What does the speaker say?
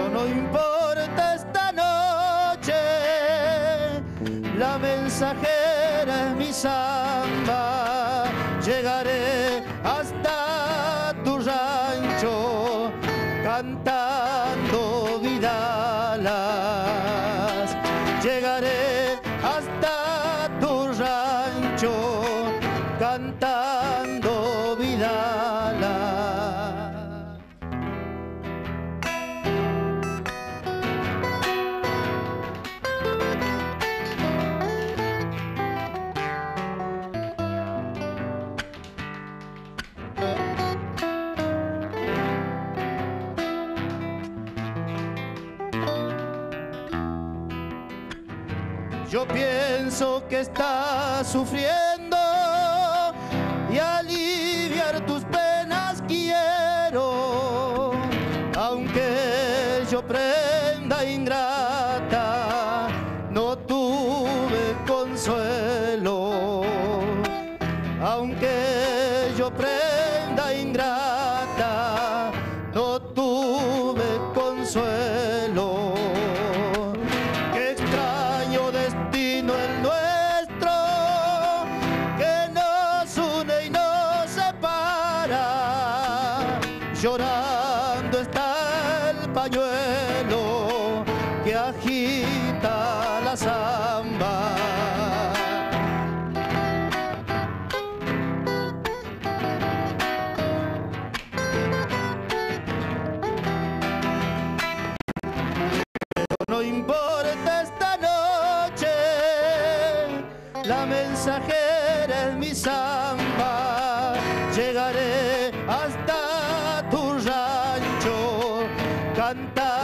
no importa esta noche, la mensajera es mi samba. Llegaré hasta tu rancho cantando vidalas. Llegaré hasta tu rancho cantando vidalas. Yo pienso que estás sufriendo y aliviar tus penas quiero, aunque yo prenda ingrata, no tuve consuelo. Aunque yo prenda ingrata, no tuve consuelo. Qué extraño destino el nuestro, que nos une y nos separa. Llorando está el pañuelo que agita la samba. No importa esta noche, la mensajera es mi samba. Llegaré hasta tu rancho cantando